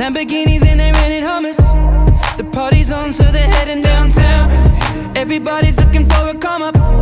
Lamborghinis and they rented Hummers. The party's on, so they're heading downtown. Everybody's looking for a come up.